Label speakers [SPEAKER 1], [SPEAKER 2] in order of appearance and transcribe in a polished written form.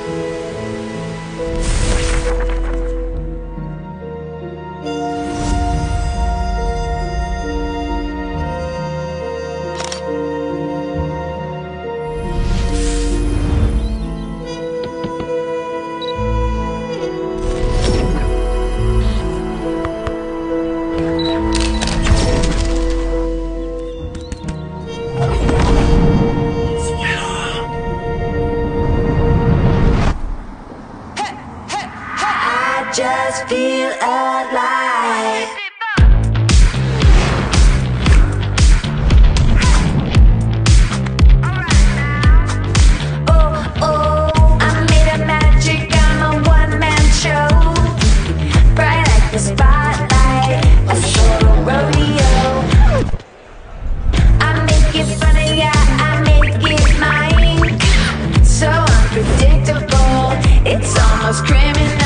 [SPEAKER 1] Just feel alive. Oh, oh, I'm made of magic, I'm a one-man show. Bright like the spotlight, a sort of rodeo. I make it fun of ya, I make it mine. So unpredictable, it's almost criminal.